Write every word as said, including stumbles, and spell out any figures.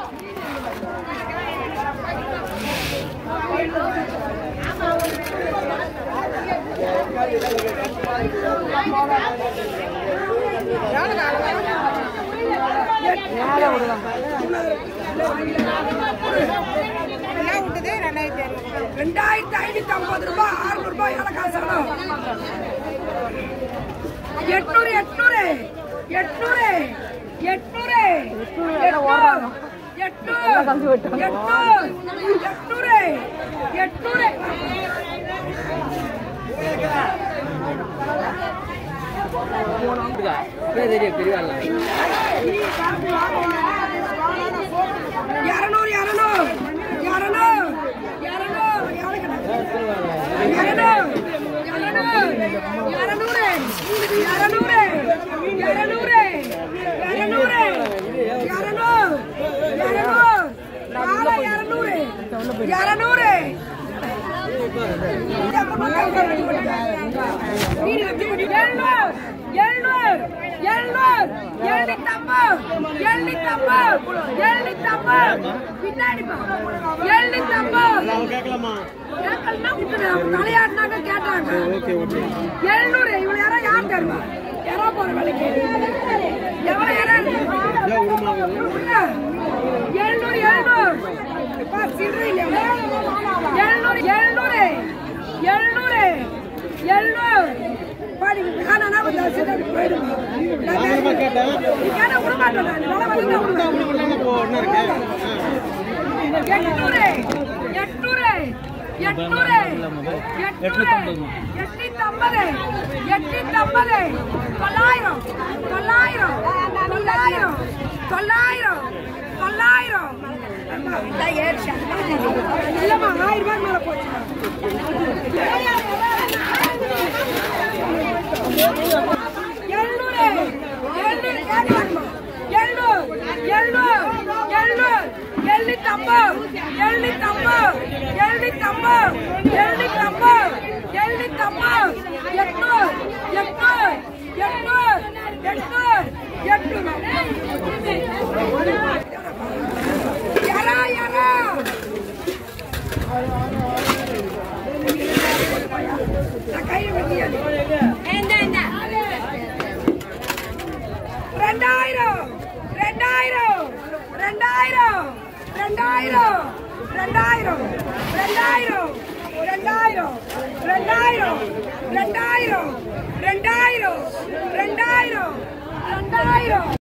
ரெண்டாயிரத்தி ஐநூத்தி ஐம்பது ரூபாய் அறுநூறு ரூபாய் காசு எட்நூறு எட்நூறு எட்நூறு எட்நூறு எட்நூறு எட்நூறு எட்நூறு எட்நூறு இரநூறு இரநூறு இரநூறு தலையாட்டினாங்க கேட்டாங்க எழுநூறு இவ்வளவு யாரா யார் தருவா யாரா போற வேலைக்கு எவ்வளவு எழுநூறு எழுநூறு எழுநூறு எழுநூறு எழுநூறு எழுநூறு பாடி போயிடுமா எட்நூறு எட்நூறு எட்நூறு எட்நூறு எட்நூத்தி ஐம்பது எட்நூத்தி ஐம்பது தொள்ளாயிரம் தொள்ளாயிரம் தொள்ளாயிரம் தொள்ளாயிரம் தொள்ளாயிரம் இல்லம்மா ஆயிரம் ரூபாய் மேல போச்சு எழுநூறு எழுநூறு எழுநூறு எழுநூறு எழுநூறு எழுநூத்தி ஐம்பது எழுநூத்தி ஐம்பது எழுநூத்தி ஐம்பது எழுநூத்தி ஐம்பது எழுநூத்தி ஐம்பது எட்நூறு எட்நூறு எட்நூறு எட்நூறு எட்நூறு யாரா யாரா கையை வெட்டியாது ரெண்டாயிரம் ரெண்டாயிரம் ரெண்டாயிரம் ரெண்டாயிரம் ரெண்டாயிரம் ரெண்டாயிரம் ரெண்டாயிரம் ரெண்டாயிரம் ரெண்டாயிரம் ரெண்டாயிரம் ரெண்டாயிரம் ரெண்டாயிரம்